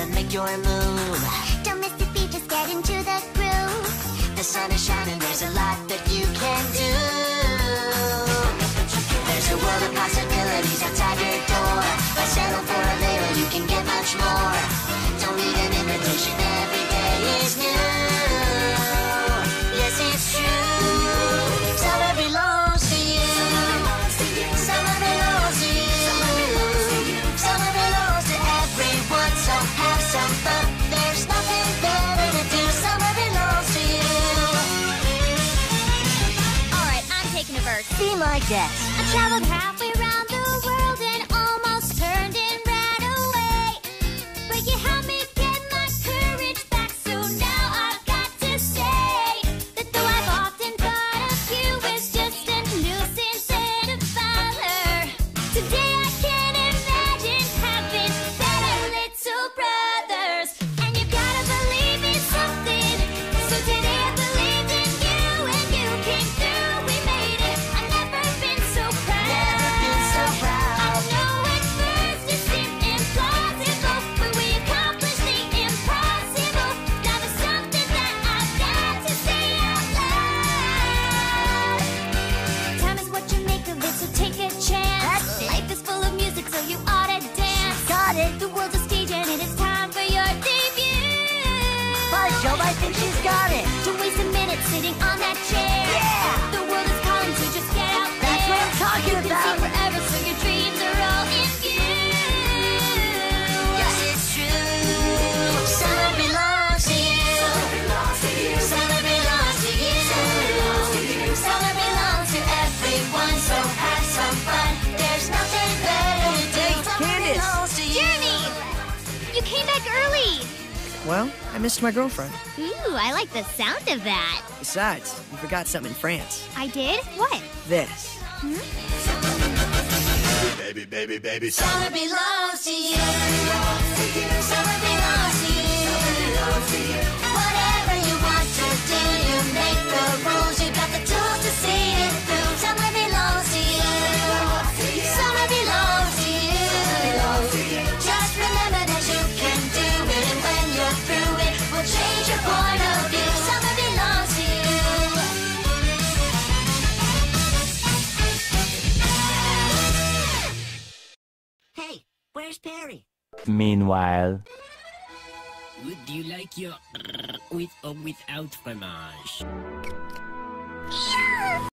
to make your move. Don't miss the beat, just get into the groove. The sun is shining, there's a lot that you can do. There's a world of possibilities outside your door. Why settle for a little, you can get much more. Don't need an invitation, every day is new. Yes, it's true. Summer belongs to you. Summer belongs to you. Summer belongs to everyone, so have some fun. There's nothing better to do. Summer belongs to you. Alright, I'm taking a verse. Be my guest. I traveled halfway around the world and almost turned and ran away. But you helped me get my courage back, so now I've got to say that though I've often thought of you as just a nuisance and a bother, today I can't imagine having better little brothers. And you gotta believe in something, so today I believed in you and you came through. We made it. I've never been so proud. Never been so proud. I know at first it seemed implausible, but we accomplished the impossible. Now there's something that I've got to say out loud. Time is what you make of it, so take a chance. That's it. Life is full of music, so you ought to dance. Got it. The world's a stage and it is time for your debut. By Jove, I think she's got it. Don't waste a minute sitting on that chair. Yeah. The world is calling, so just get out there. That's what I'm talking You can about. see forever, so your dreams are all in view. Yes, it's true. Summer belongs to you. Summer belongs to you. Summer belongs to everyone, so have some fun. There's nothing better to do. Summer Candace. belongs to you. Jeremy! You came back early. Well, I missed my girlfriend. Ooh, I like the sound of that. Besides, you forgot something in France. I did? What? This. Baby, baby, baby. Summer belongs to you. Summer belongs to you. Whatever you want to do, you make the rules. You got the tools to see it through. Summer belongs to you. Summer belongs to you. Just remember that you can do it, and when you're through it, will change your point of view. Summer belongs to you. Hey, where's Perry? Meanwhile, Would you like your with or without fromage?